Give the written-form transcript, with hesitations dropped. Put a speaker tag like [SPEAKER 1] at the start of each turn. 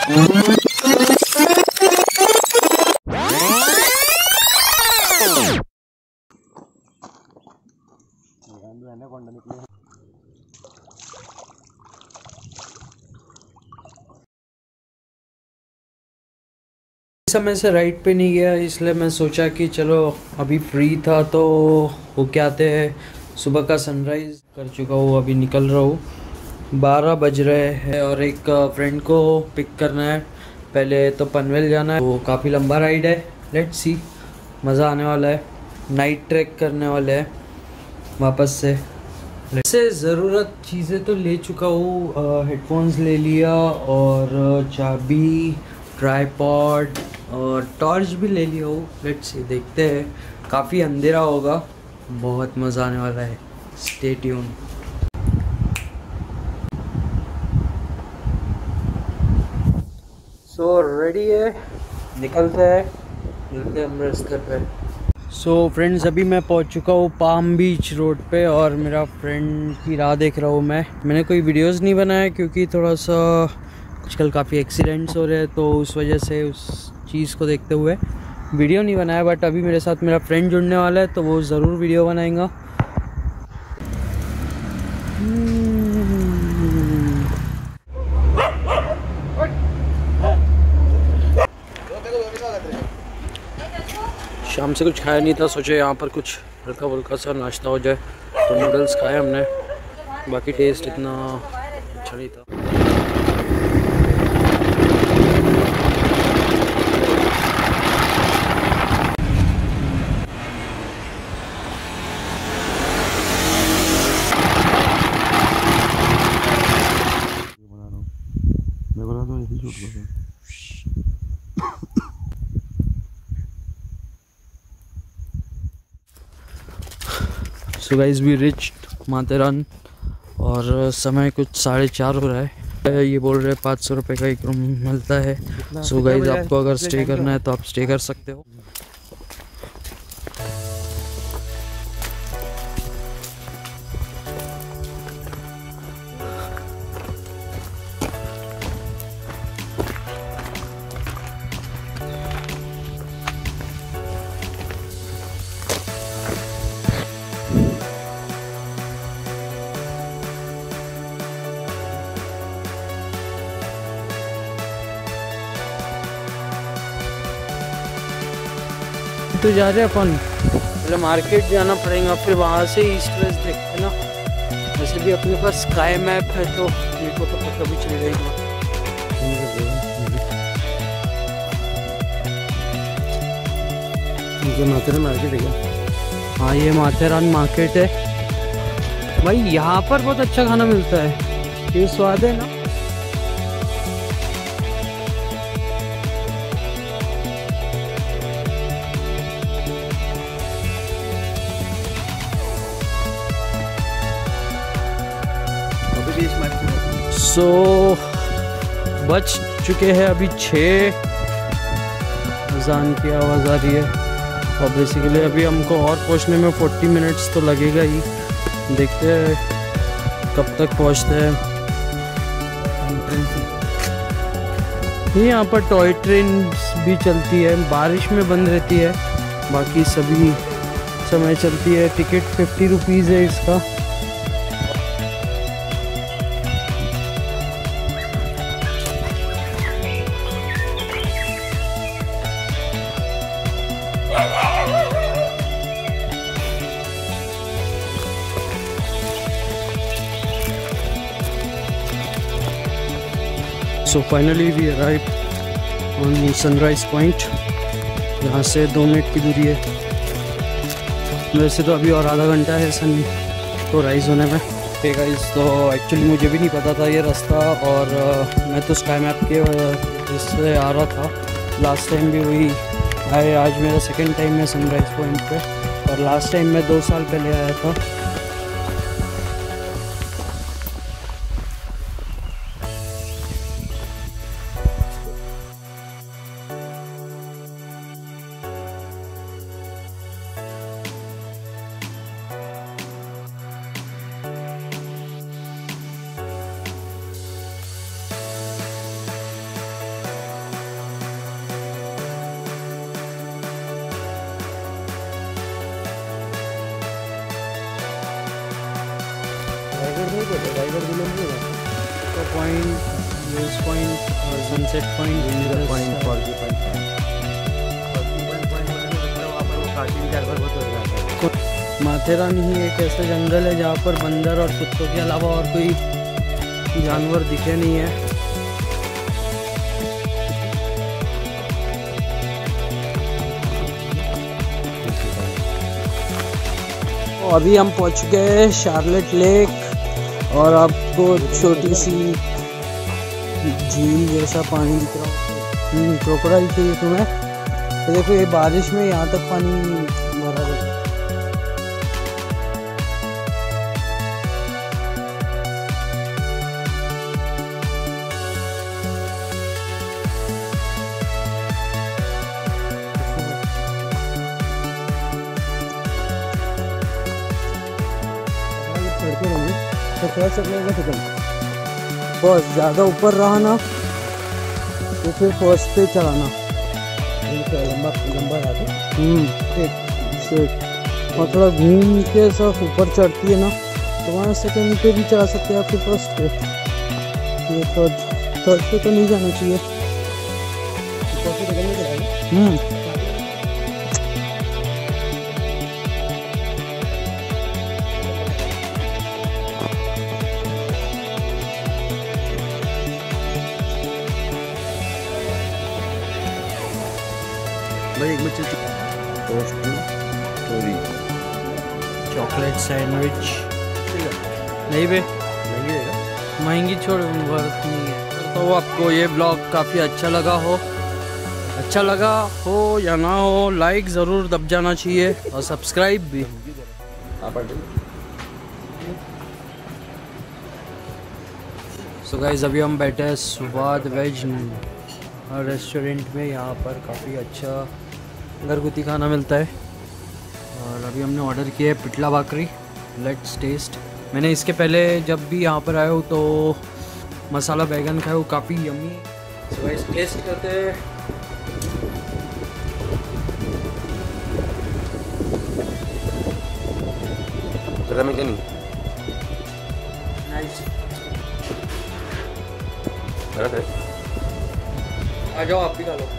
[SPEAKER 1] समय से राइड पे नहीं गया, इसलिए मैं सोचा कि चलो अभी फ्री था तो वो क्या आते हैं। सुबह का सनराइज़ कर चुका हूँ, अभी निकल रहा हूँ। 12 बज रहे हैं और एक फ्रेंड को पिक करना है। पहले तो पनवेल जाना है, वो काफ़ी लंबा राइड है। लेट्स सी, मज़ा आने वाला है। नाइट ट्रैक करने वाले हैं वापस से। ज़रूरत चीज़ें तो ले चुका हूँ, हेडफोन्स ले लिया और चाबी, ट्राईपॉड और टॉर्च भी ले लिया हूँ। लेट्स सी, देखते हैं। काफ़ी अंधेरा होगा, बहुत मज़ा आने वाला है। Stay tune. सो रेडी है, निकलते हैं हम रास्ते पे। सो फ्रेंड्स, अभी मैं पहुंच चुका हूँ पाम बीच रोड पे और मेरा फ्रेंड की राह देख रहा हूँ मैंने कोई वीडियोस नहीं बनाया क्योंकि थोड़ा सा आजकल काफ़ी एक्सीडेंट्स हो रहे हैं, तो उस वजह से उस चीज़ को देखते हुए वीडियो नहीं बनाया। बट अभी मेरे साथ मेरा फ्रेंड जुड़ने वाला है तो वो ज़रूर वीडियो बनाएगा। शाम से कुछ खाया नहीं था, सोचे यहाँ पर कुछ हल्का फुल्का सा नाश्ता हो जाए, तो नूडल्स खाए हमने। बाकी टेस्ट इतना अच्छा नहीं था। So guys, we reached Matheran और समय कुछ 4:30 हो रहा है। ये बोल रहे हैं 500 रुपये का एक रूम मिलता है। सो गाइस, आपको अगर स्टे करना है तो आप स्टे कर सकते हो। तो जा रहे हैं अपन, पहले मार्केट जाना पड़ेगा, फिर वहाँ से ईस्ट वेस्ट देखते ना। वैसे भी अपने पास स्काई मैप है तो मेरे को तो पता भी चल जाएगा। माथेरान मार्केट है क्या? हाँ, ये माथेरान मार्केट है भाई। यहाँ पर बहुत अच्छा खाना मिलता है, ये स्वाद है ना। सो बच चुके हैं अभी 6, अज़ान की आवाज़ आ रही है। और बेसिकली अभी हमको और पहुंचने में 40 मिनट्स तो लगेगा ही। देखते हैं कब तक पहुंचते हैं। यहाँ पर टॉय ट्रेन भी चलती है, बारिश में बंद रहती है, बाकी सभी समय चलती है। टिकट 50 रुपीज़ है इसका। So finally we arrive on sunrise point. यहाँ से 2 मिनट की दूरी है। वैसे तो अभी और आधा घंटा है सन को राइज़ होने में। ठीक है, तो एक्चुअली मुझे भी नहीं पता था ये रास्ता, और मैं तो स्काई मैप के इससे आ रहा था। लास्ट टाइम भी वही आए, आज मेरा सेकंड टाइम है सनराइज पॉइंट पे, और लास्ट टाइम मैं 2 साल पहले आया था। तो पॉइंट, व्यूज पॉइंट और सनसेट पॉइंट माथेरान ही एक ऐसा जंगल है जहाँ पर बंदर और कुत्तों के अलावा और कोई जानवर दिखे नहीं है। तो अभी हम पहुँच गए शार्लेट लेक और आपको छोटी सी झील जैसा पानी दिख रहा है। क्रोकोडाइल चाहिए तुम्हें? तो देखो ये बारिश में यहाँ तक पानी भरा है। बस ज़्यादा ऊपर रहा ना तो फिर फर्स्ट पे चलाना लंबा और थोड़ा घूम के सब ऊपर चढ़ती है ना तो वहाँ सेकंड पे भी चला सकते हैं, फिर फर्स्ट पे। ये थर्ड पे तो नहीं जाना चाहिए। चॉकलेट सैंडविच नहीं बे, महंगी छोड़ वर्थ नहीं है। तो आपको ये ब्लॉग काफ़ी अच्छा लगा हो या ना हो, लाइक ज़रूर दब जाना चाहिए और सब्सक्राइब भी। सो गाइस अभी हम बैठे हैं सुबाद वेज रेस्टोरेंट में। यहाँ पर काफ़ी अच्छा घरगुती खाना मिलता है और अभी हमने ऑर्डर किया है पिटला भाकरी। Let's test. मैंने इसके पहले जब भी यहाँ पर आया हूँ तो मसाला बैगन खाया, वो काफ़ी यम्मी। सो गाइस टेस्ट करते हैं। नाइस, आ जाओ आप भी खा लो।